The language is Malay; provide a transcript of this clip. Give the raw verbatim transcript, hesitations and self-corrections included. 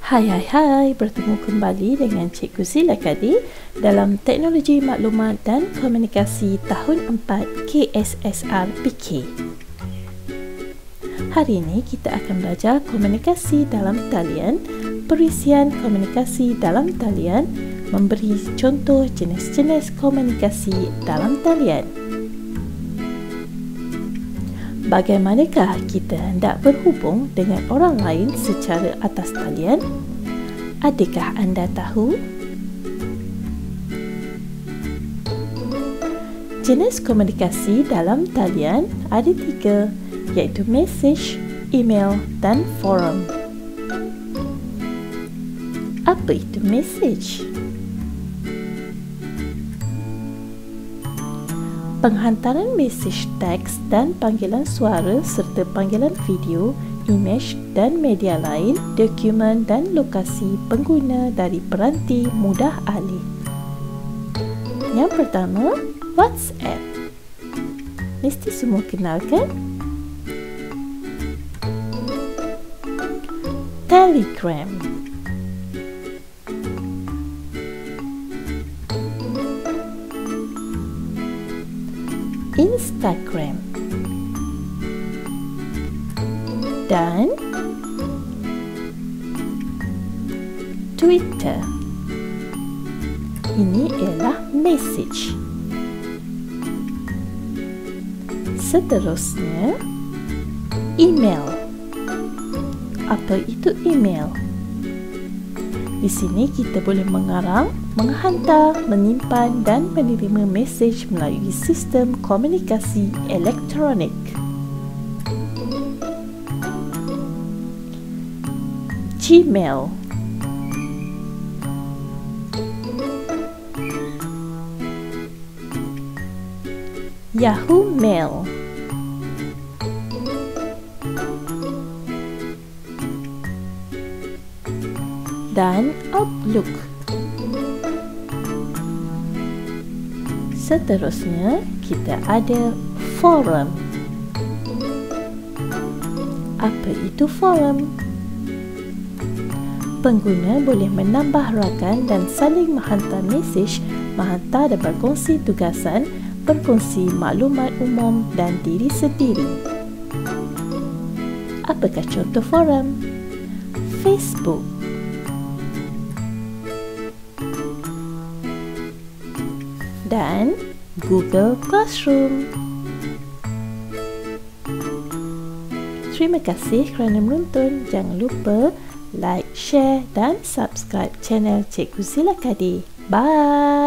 Hai hai hai, bertemu kembali dengan Cikgu Kssrpk dalam Teknologi Maklumat dan Komunikasi Tahun empat K S S R P K. Hari ini kita akan belajar komunikasi dalam talian, perisian komunikasi dalam talian, memberi contoh jenis-jenis komunikasi dalam talian. Bagaimanakah kita hendak berhubung dengan orang lain secara atas talian? Adakah anda tahu? Jenis komunikasi dalam talian ada tiga, iaitu message, email dan forum. Apa itu message? Penghantaran mesej teks dan panggilan suara serta panggilan video, imej dan media lain, dokumen dan lokasi pengguna dari peranti mudah alih. Yang pertama, WhatsApp. Mesti semua kenal kan? Telegram. Instagram dan Twitter. Ini ialah message. Seterusnya, email. Apa itu email? Di sini kita boleh mengarang, menghantar, menyimpan dan menerima mesej melalui sistem komunikasi elektronik. Gmail. Yahoo Mail. Dan Outlook. Seterusnya, kita ada forum. Apa itu forum? Pengguna boleh menambah rakan dan saling menghantar mesej, menghantar dan berkongsi tugasan, berkongsi maklumat umum dan diri sendiri. Apakah contoh forum? Facebook. Dan Google Classroom. Terima kasih kerana menonton. Jangan lupa like, share dan subscribe channel Cikgu Kssrpk. Bye!